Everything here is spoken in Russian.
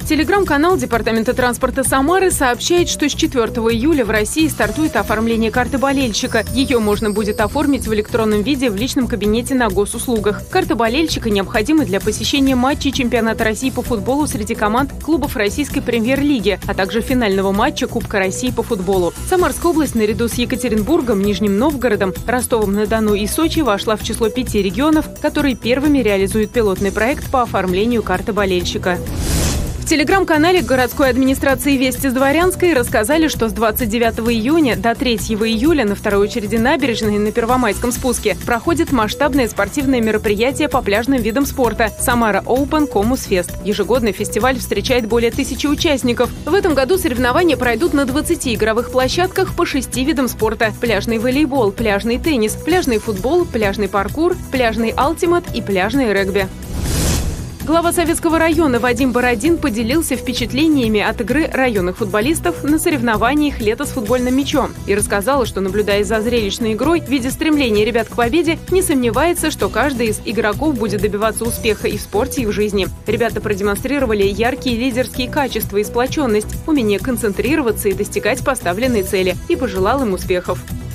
Телеграм-канал Департамента транспорта Самары сообщает, что с 4 июля в России стартует оформление карты болельщика. Ее можно будет оформить в электронном виде в личном кабинете на госуслугах. Карта болельщика необходима для посещения матчей чемпионата России по футболу среди команд клубов российской премьер-лиги, а также финального матча Кубка России по футболу. Самарская область наряду с Екатеринбургом, Нижним Новгородом, Ростовом-на-Дону и Сочи вошла в число 5 регионов, которые первыми реализуют пилотный проект по оформлению карты болельщика. В телеграм-канале городской администрации «Вести с Дворянской» рассказали, что с 29 июня до 3 июля на второй очереди набережной на Первомайском спуске проходит масштабное спортивное мероприятие по пляжным видам спорта «Самара Open Комус Фест». Ежегодный фестиваль встречает более 1000 участников. В этом году соревнования пройдут на 20 игровых площадках по 6 видам спорта: пляжный волейбол, пляжный теннис, пляжный футбол, пляжный паркур, пляжный алтимат и пляжный регби. Глава Советского района Вадим Бородин поделился впечатлениями от игры районных футболистов на соревнованиях «Лето с футбольным мячом» и рассказал, что, наблюдая за зрелищной игрой, видя стремление ребят к победе, не сомневается, что каждый из игроков будет добиваться успеха и в спорте, и в жизни. Ребята продемонстрировали яркие лидерские качества и сплоченность, умение концентрироваться и достигать поставленной цели, и пожелал им успехов.